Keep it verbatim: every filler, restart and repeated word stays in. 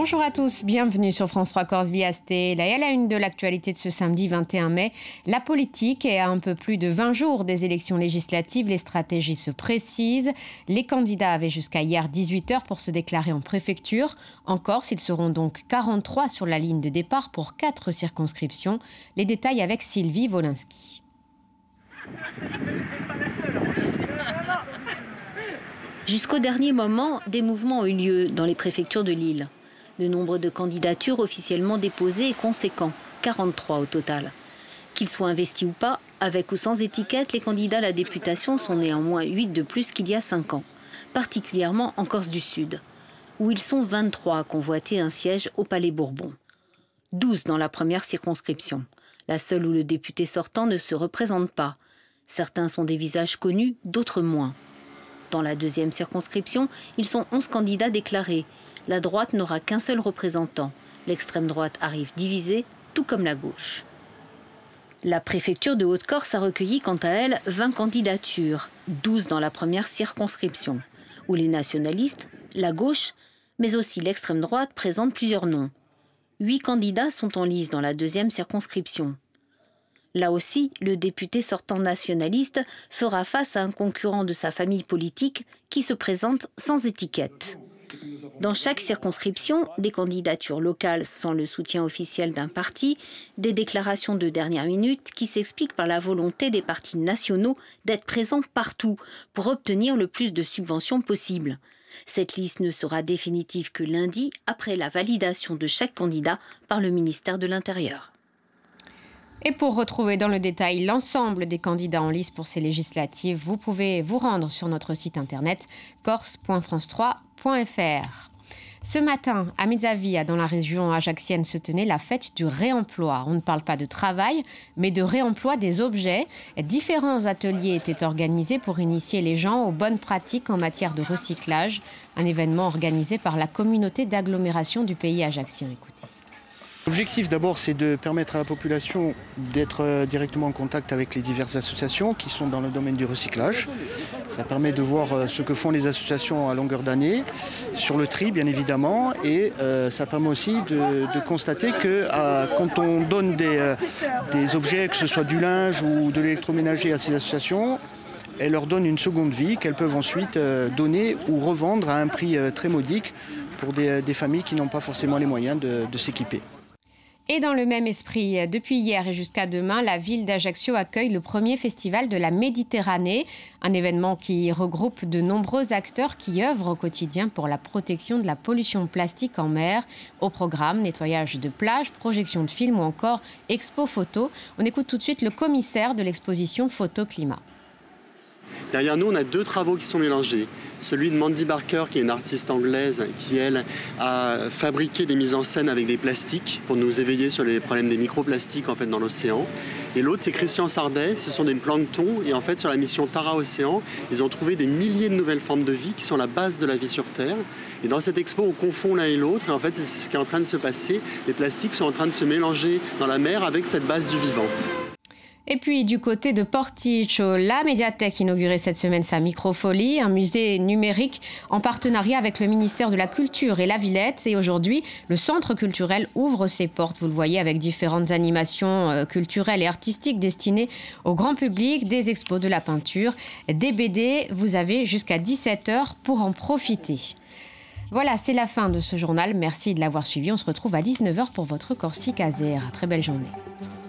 Bonjour à tous, bienvenue sur France trois Corse Biasté. Et à la une de l'actualité de ce samedi vingt et un mai, la politique est à un peu plus de vingt jours des élections législatives. Les stratégies se précisent. Les candidats avaient jusqu'à hier dix-huit heures pour se déclarer en préfecture. En Corse, ils seront donc quarante-trois sur la ligne de départ pour quatre circonscriptions. Les détails avec Sylvie Wolinski. Jusqu'au dernier moment, des mouvements ont eu lieu dans les préfectures de l'île. Le nombre de candidatures officiellement déposées est conséquent, quarante-trois au total. Qu'ils soient investis ou pas, avec ou sans étiquette, les candidats à la députation sont néanmoins huit de plus qu'il y a cinq ans, particulièrement en Corse du Sud, où ils sont vingt-trois à convoiter un siège au Palais Bourbon. douze dans la première circonscription, la seule où le député sortant ne se représente pas. Certains sont des visages connus, d'autres moins. Dans la deuxième circonscription, ils sont onze candidats déclarés. La droite n'aura qu'un seul représentant. L'extrême droite arrive divisée, tout comme la gauche. La préfecture de Haute-Corse a recueilli quant à elle vingt candidatures, douze dans la première circonscription, où les nationalistes, la gauche, mais aussi l'extrême droite présentent plusieurs noms. Huit candidats sont en lice dans la deuxième circonscription. Là aussi, le député sortant nationaliste fera face à un concurrent de sa famille politique qui se présente sans étiquette. Dans chaque circonscription, des candidatures locales sans le soutien officiel d'un parti, des déclarations de dernière minute qui s'expliquent par la volonté des partis nationaux d'être présents partout pour obtenir le plus de subventions possible. Cette liste ne sera définitive que lundi après la validation de chaque candidat par le ministère de l'Intérieur. Et pour retrouver dans le détail l'ensemble des candidats en lice pour ces législatives, vous pouvez vous rendre sur notre site internet corse point france trois point f r. Ce matin, à Mezzavia, dans la région ajaxienne, se tenait la fête du réemploi. On ne parle pas de travail, mais de réemploi des objets. Différents ateliers étaient organisés pour initier les gens aux bonnes pratiques en matière de recyclage. Un événement organisé par la communauté d'agglomération du pays ajaxien. Écoutez. L'objectif d'abord, c'est de permettre à la population d'être directement en contact avec les diverses associations qui sont dans le domaine du recyclage. Ça permet de voir ce que font les associations à longueur d'année, sur le tri bien évidemment, et euh, ça permet aussi de, de constater que euh, quand on donne des, euh, des objets, que ce soit du linge ou de l'électroménager à ces associations, elles leur donnent une seconde vie qu'elles peuvent ensuite euh, donner ou revendre à un prix euh, très modique pour des, des familles qui n'ont pas forcément les moyens de, de s'équiper. Et dans le même esprit, depuis hier et jusqu'à demain, la ville d'Ajaccio accueille le premier festival de la Méditerranée, un événement qui regroupe de nombreux acteurs qui œuvrent au quotidien pour la protection de la pollution plastique en mer. Au programme, nettoyage de plages, projection de films ou encore expo photo. On écoute tout de suite le commissaire de l'exposition Photo Climat. Derrière nous, on a deux travaux qui sont mélangés. Celui de Mandy Barker, qui est une artiste anglaise, qui, elle, a fabriqué des mises en scène avec des plastiques pour nous éveiller sur les problèmes des microplastiques en fait, dans l'océan. Et l'autre, c'est Christian Sardet, ce sont des planctons. Et en fait, sur la mission Tara Océan, ils ont trouvé des milliers de nouvelles formes de vie qui sont la base de la vie sur Terre. Et dans cette expo, on confond l'un et l'autre. Et en fait, c'est ce qui est en train de se passer. Les plastiques sont en train de se mélanger dans la mer avec cette base du vivant. Et puis du côté de Porticcio, la médiathèque inaugurait cette semaine sa Microfolie, un musée numérique en partenariat avec le ministère de la Culture et la Villette. Et aujourd'hui, le centre culturel ouvre ses portes, vous le voyez, avec différentes animations culturelles et artistiques destinées au grand public, des expos de la peinture, des B D. Vous avez jusqu'à dix-sept heures pour en profiter. Voilà, c'est la fin de ce journal. Merci de l'avoir suivi. On se retrouve à dix-neuf heures pour votre Corsica Zère. Très belle journée.